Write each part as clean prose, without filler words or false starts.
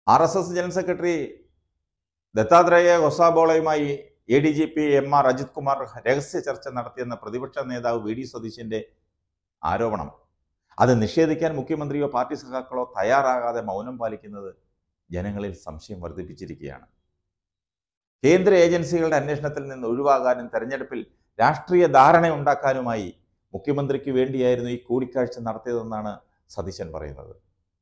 RSS general secretary Dattatreya ഗൊസാബോളയുമായി ADGP MR Ajith Kumar രഹസ്യ ചർച്ച നടത്തിയെന്ന പ്രതിപക്ഷ നേതാവ് വി ഡി സതീശന്റെ ആരോപണം അത് നിഷേധിക്കാൻ മുഖ്യമന്ത്രിയോ പാർട്ടി സഖാക്കളോ തയ്യാറാകാതെ മൗനം പാലിക്കുന്നത് ജനങ്ങളിൽ സംശയം വർദ്ധിപ്പിച്ചിരിക്കുകയാണ്. കേന്ദ്ര ഏജൻസികളുടെ അന്വേഷണത്തിൽ നിന്ന് ഒഴിവാകാനും തെരഞ്ഞെടുപ്പിൽ രാഷ്ട്രീയ ധാരണയുണ്ടാക്കാനുമായി മുഖ്യമന്ത്രിക്ക് വേണ്ടിയായിരുന്നു ഈ കൂടിക്കാഴ്ച നടത്തിയതെന്നാണ് സതീശൻ പറയുന്നത്.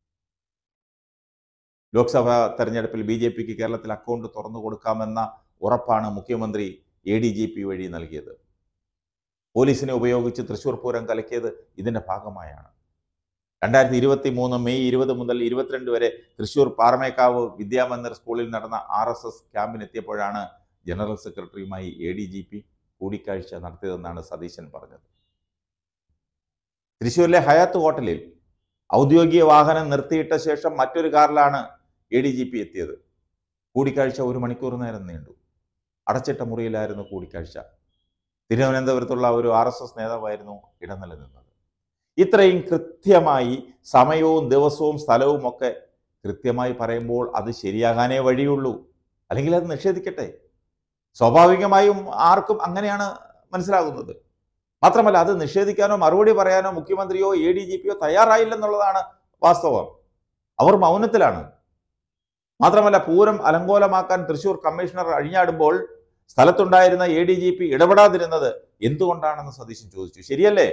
ലോക്സഭാ തെരഞ്ഞെടുപ്പിൽ BJPക്ക് കേരളത്തിൽ അക്കൗണ്ട് തുറന്നു കൊടുക്കാമെന്ന ഉറപ്പാണ് മുഖ്യമന്ത്രി ADGP വഴി നൽകിയത്. പോലീസിനെ ഉപയോഗിച്ച് തൃശൂർ പൂരം കലക്കിയത് ഇതിൻ്റെ ഭാഗമായാണ്. 2023 മെയ് 20 മുതൽ 22 വരെ തൃശൂർ പാറമേക്കാവ് വിദ്യാമന്ദിർ സ്കൂളിൽ നടന്ന RSS ക്യാമ്പിനെത്തിയപ്പോഴാണ് ജനറൽ സെക്രട്ടറിയുമായി ADGP കൂടിക്കാഴ്ച നടത്തിയതെന്നാണ് സതീശൻ പറഞ്ഞത്. തൃശ്ശൂരിലെ ഹയാത്ത് ഹോട്ടലിൽ ഔദ്യോഗിക വാഹനം നിർത്തിയിട്ട ശേഷം മറ്റൊരു കാറിലാണ് ADGP എത്തിയത്. കൂടിക്കാഴ്ച 1 മണിക്കൂർ നേരം നീണ്ടു. അടച്ചിട്ട മുറിയിലായിരുന്നു കൂടിക്കാഴ്ച. തിരുവനന്തപുരത്തുള്ള ഒരു RSS നേതാവായിരുന്നു ഇടനില നിന്നത്. ഇത്രയും കൃത്യമായി സമയവും ദിവസവും സ്ഥലവും ഒക്കെ കൃത്യമായി പറയുമ്പോൾ അത് ശരിയാകാനേ വഴിയുള്ളൂ. അല്ലെങ്കിൽ അത് നിഷേധിക്കട്ടെ. സ്വാഭാവികമായും ആർക്കും അങ്ങനെയാണ് മനസ്സിലാകുന്നത്. മാത്രമല്ല, അത് നിഷേധിക്കാനോ മറുപടി പറയാനോ മുഖ്യമന്ത്രിയോ ADGPയോ തയ്യാറായില്ലെന്നുള്ളതാണ് വാസ്തവം. അവർ മൗനത്തിലാണ്. മാത്രമല്ല, പൂരം അലങ്കോലമാക്കാൻ തൃശൂർ കമ്മീഷണർ അഴിഞ്ഞാടുമ്പോൾ സ്ഥലത്തുണ്ടായിരുന്ന ADGP ഇടപെടാതിരുന്നത് എന്തുകൊണ്ടാണെന്ന് സതീശൻ ചോദിച്ചു. ശരിയല്ലേ?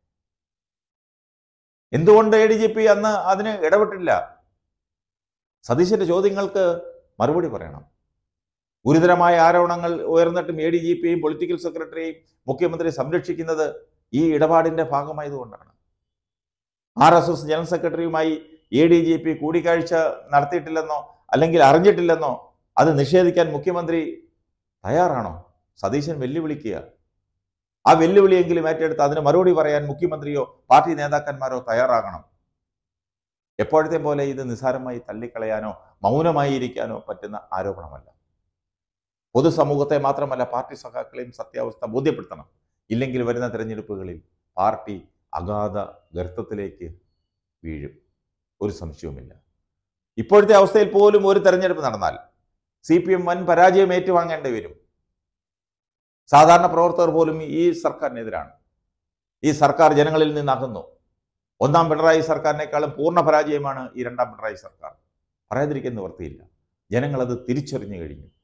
എന്തുകൊണ്ട് ADGP അന്ന് അതിന് ഇടപെട്ടില്ല? സതീശന്റെ ചോദ്യങ്ങൾക്ക് മറുപടി പറയണം. ഗുരുതരമായ ആരോപണങ്ങൾ ഉയർന്നിട്ടും ADGPയും പൊളിറ്റിക്കൽ സെക്രട്ടറിയെയും മുഖ്യമന്ത്രി സംരക്ഷിക്കുന്നത് ഈ ഇടപാടിന്റെ ഭാഗമായതുകൊണ്ടാണ്. RSS ജനറൽ സെക്രട്ടറിയുമായി ADGP കൂടിക്കാഴ്ച നടത്തിയിട്ടില്ലെന്നോ അല്ലെങ്കിൽ അറിഞ്ഞിട്ടില്ലെന്നോ അത് നിഷേധിക്കാൻ മുഖ്യമന്ത്രി തയ്യാറാണോ? സതീശൻ വെല്ലുവിളിക്കുക. ആ വെല്ലുവിളിയെങ്കിലും ഏറ്റെടുത്ത് അതിന് മറുപടി പറയാൻ മുഖ്യമന്ത്രിയോ പാർട്ടി നേതാക്കന്മാരോ തയ്യാറാകണം. എപ്പോഴത്തെ പോലെ ഇത് നിസ്സാരമായി തള്ളിക്കളയാനോ മൗനമായി ഇരിക്കാനോ പറ്റുന്ന ആരോപണമല്ല. പൊതുസമൂഹത്തെ മാത്രമല്ല പാർട്ടി സഖാക്കളെയും സത്യാവസ്ഥ ബോധ്യപ്പെടുത്തണം. ഇല്ലെങ്കിൽ വരുന്ന തെരഞ്ഞെടുപ്പുകളിൽ പാർട്ടി അഗാധ ഗർത്തത്തിലേക്ക് വീഴും. ഒരു സംശയവുമില്ല. ഇപ്പോഴത്തെ അവസ്ഥയിൽ പോലും ഒരു തെരഞ്ഞെടുപ്പ് നടന്നാൽ CPM വൻ പരാജയം ഏറ്റുവാങ്ങേണ്ടി വരും. സാധാരണ പ്രവർത്തകർ പോലും ഈ സർക്കാരിനെതിരാണ്. ഈ സർക്കാർ ജനങ്ങളിൽ നിന്നകന്നു. ഒന്നാം പിണറായി സർക്കാരിനേക്കാളും പൂർണ്ണ പരാജയമാണ് ഈ രണ്ടാം പിണറായി സർക്കാർ. പറയാതിരിക്കുന്ന നിവൃത്തിയില്ല. ജനങ്ങളത് തിരിച്ചറിഞ്ഞു കഴിഞ്ഞു.